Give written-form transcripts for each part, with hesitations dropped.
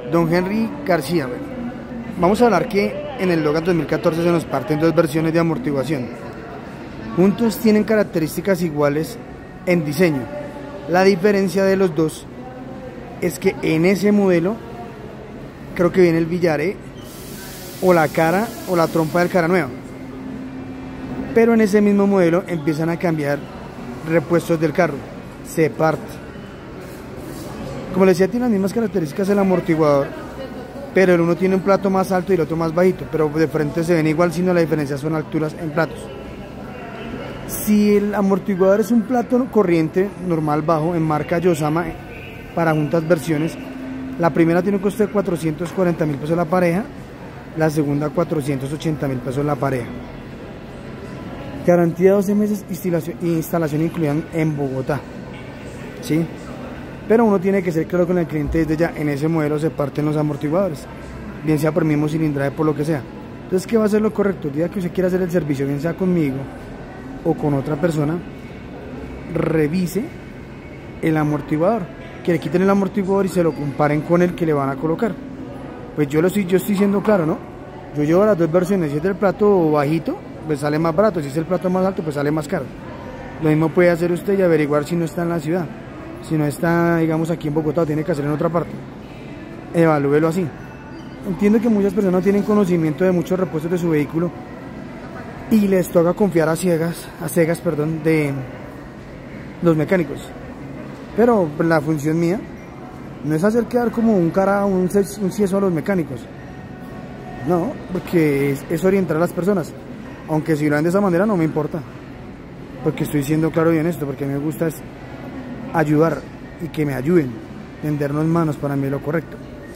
Don Henry García, bueno, vamos a hablar que en el Logan 2014 se nos parten dos versiones de amortiguación. Juntos tienen características iguales en diseño. La diferencia de los dos es que en ese modelo creo que viene el billaré o la cara o la trompa del cara nueva, pero en ese mismo modelo empiezan a cambiar repuestos del carro, se parte. Como les decía, tiene las mismas características el amortiguador, pero el uno tiene un plato más alto y el otro más bajito, pero de frente se ven igual, sino la diferencia son alturas en platos. Si el amortiguador es un plato corriente, normal, bajo, en marca Yosama, para juntas versiones, la primera tiene un costo de 440.000 pesos la pareja, la segunda 480.000 pesos la pareja. Garantía 12 meses, instalación incluida en Bogotá, ¿sí? Pero uno tiene que ser claro con el cliente desde ya. En ese modelo se parten los amortiguadores, bien sea por mismo cilindraje, por lo que sea. Entonces, ¿qué va a ser lo correcto? El día que usted quiera hacer el servicio, bien sea conmigo o con otra persona, revise el amortiguador, que le quiten el amortiguador y se lo comparen con el que le van a colocar. Pues yo estoy siendo claro, ¿no? Yo llevo las dos versiones. Si es del plato bajito, pues sale más barato. Si es el plato más alto, pues sale más caro. Lo mismo puede hacer usted y averiguar si no está en la ciudad. Si no está, digamos, aquí en Bogotá, o tiene que hacer en otra parte. Evalúelo así. Entiendo que muchas personas tienen conocimiento de muchos repuestos de su vehículo y les toca confiar a cegas, de los mecánicos. Pero la función mía no es hacer quedar como un cieso a los mecánicos. No, porque es orientar a las personas. Aunque si lo ven de esa manera no me importa, porque estoy siendo claro y honesto, porque a mí me gusta es ayudar y que me ayuden, tendernos manos, para mí es lo correcto.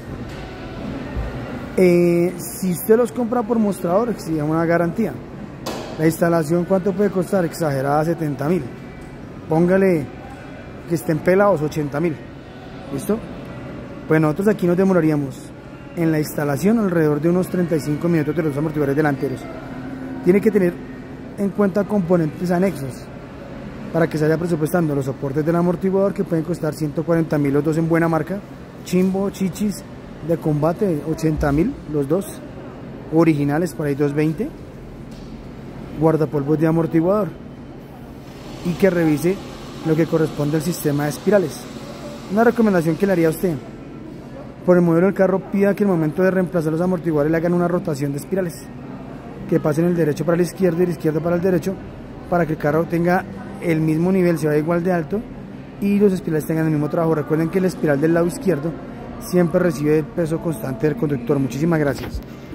Si usted los compra por mostrador, exige una garantía. La instalación, ¿cuánto puede costar? Exagerada, 70.000. Póngale que estén pelados, 80.000. ¿Listo? Pues nosotros aquí nos demoraríamos en la instalación alrededor de unos 35 minutos de los amortiguadores delanteros. Tiene que tener en cuenta componentes anexos para que se vaya presupuestando los soportes del amortiguador, que pueden costar 140.000 los dos en buena marca, Chimbo, Chichis de combate 80.000 los dos originales, por ahí 220, guardapolvos de amortiguador, y que revise lo que corresponde al sistema de espirales. Una recomendación que le haría a usted: por el modelo del carro, pida que en el momento de reemplazar los amortiguadores le hagan una rotación de espirales, que pasen el derecho para la izquierda y el izquierdo para el derecho, para que el carro tenga el mismo nivel, se vaya igual de alto y los espirales tengan el mismo trabajo. Recuerden que el espiral del lado izquierdo siempre recibe el peso constante del conductor. Muchísimas gracias.